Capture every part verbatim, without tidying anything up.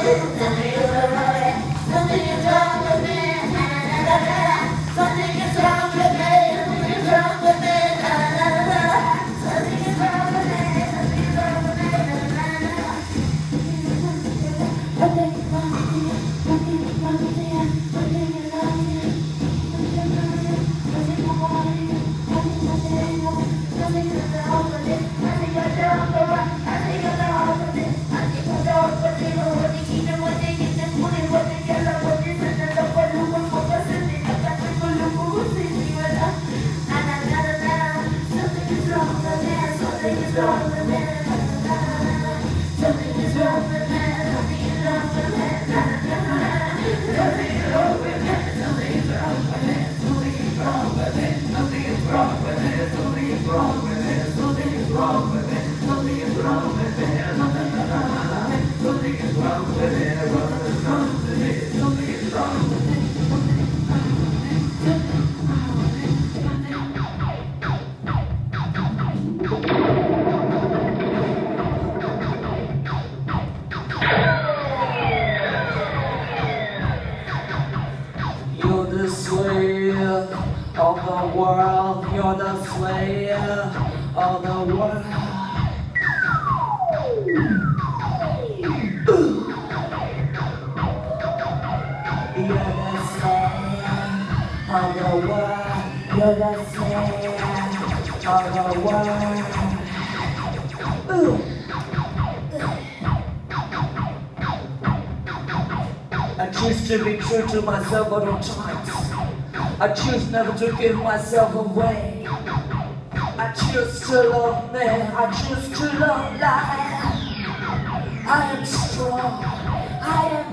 I choose to be true to myself at all times. I choose never to give myself away. I choose to love me. I choose to love life. I am strong. I am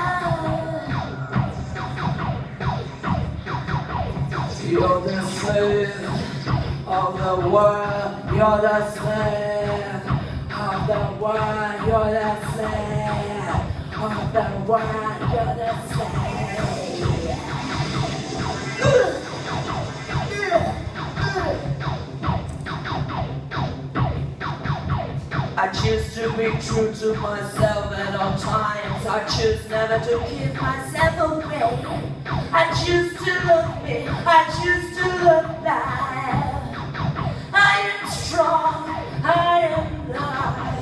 love. You're the slave of the world. You're the slave of the world. You're the slave of the world. You're the slave. I choose to be true to myself at all times. I choose never to give myself away. I choose to love me. I choose to love life. I am strong. I am love.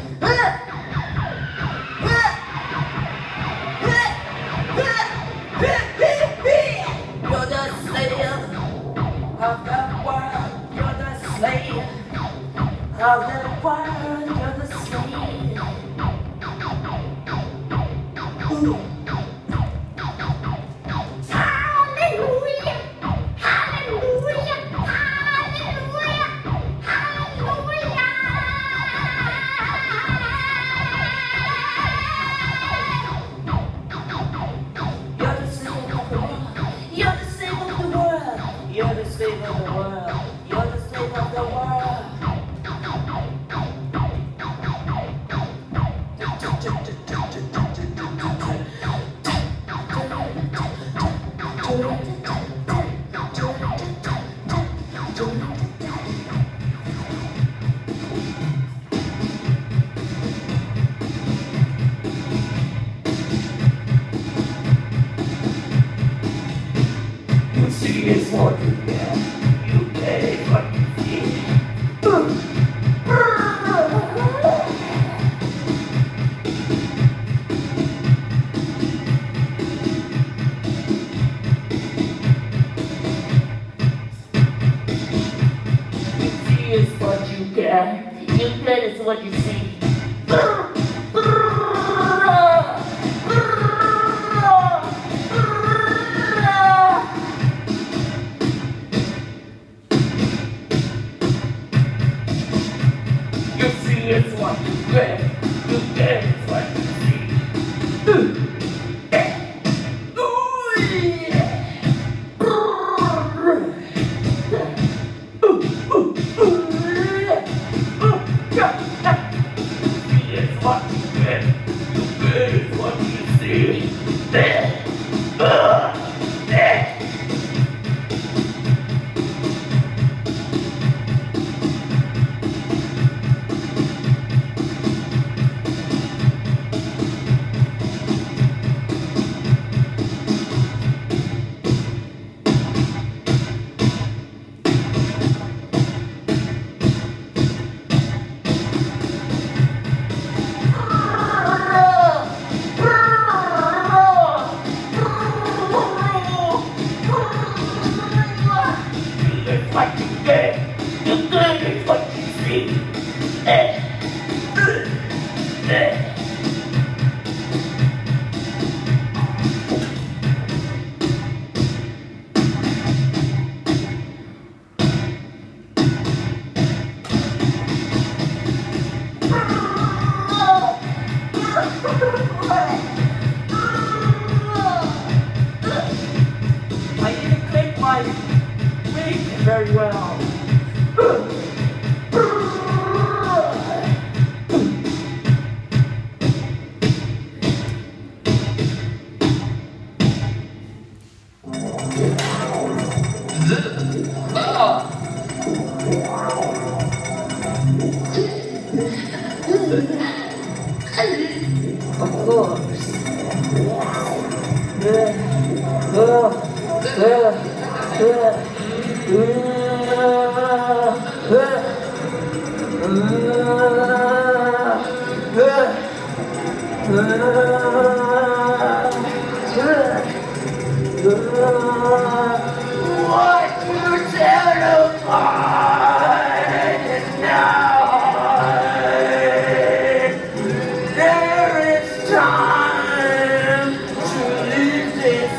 You're the slave of the world. You're the slave of the world. You're the slave. Ooh. Hallelujah, hallelujah, hallelujah, hallelujah. You're the slave of the world. You're the slave of the world. You're the slave of the world. You're the slave of the world. You see is what you get. You pay what you see. You see is what you get. You get is what you see. You see is what you get. You get is what you see. Ooh. It's what I even click my wing very well. Of course. What you terrified tonight? There is time to leave this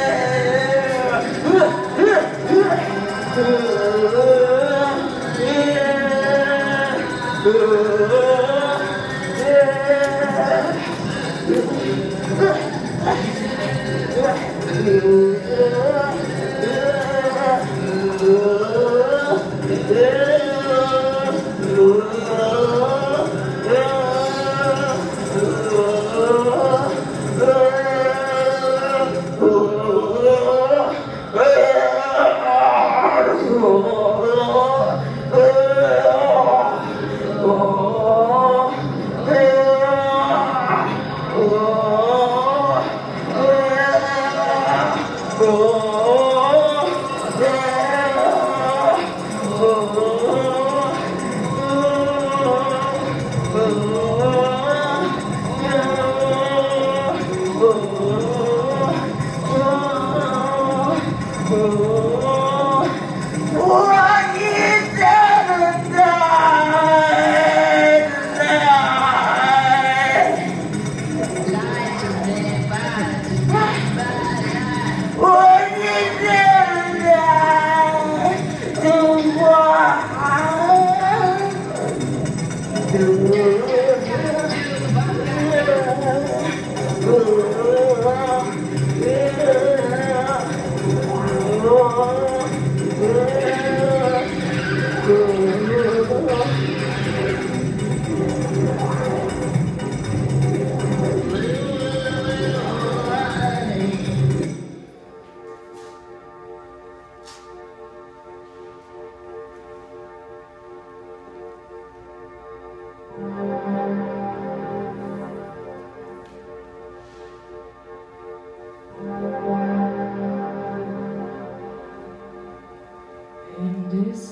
this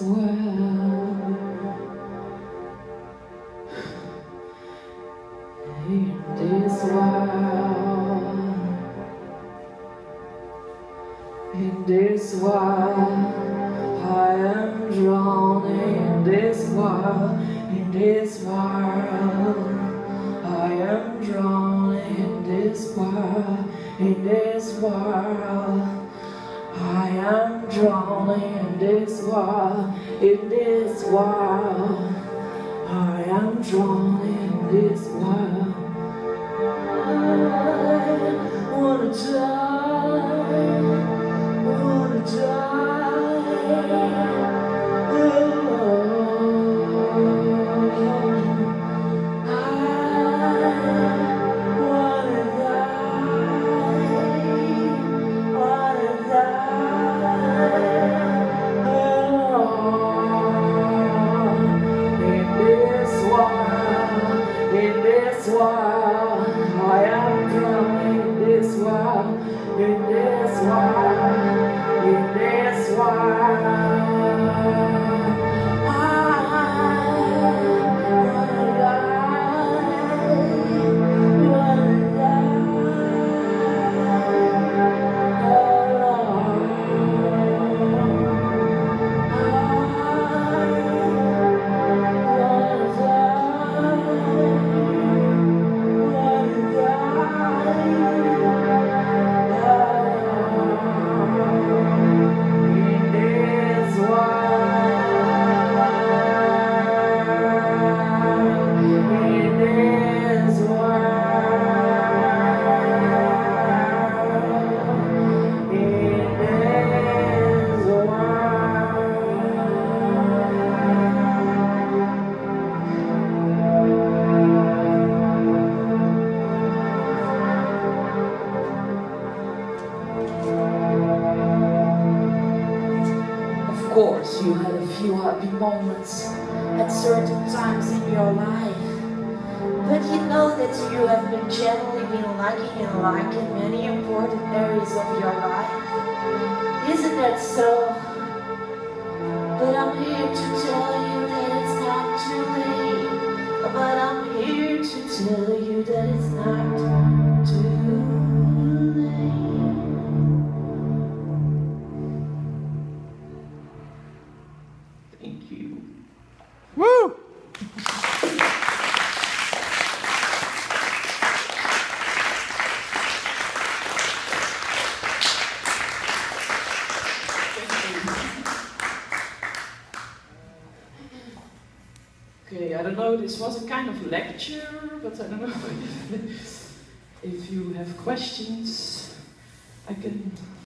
world, in this world, in this world, I am drawn in this world, in this world, I am drawn in this world, in this world. I am drawn in this world, in this world. I am drawn in this world. I wanna die, wanna die. In this world, in this world. moments at certain times in your life. But you know that you have been generally been lacking in luck in many important areas of your life. Isn't that so? But I'm here to tell you that it's not too late. But I'm here to tell you that it's not too late. Thank you. Woo! Okay, I don't know, this was a kind of lecture, but I don't know if, if you have questions, I can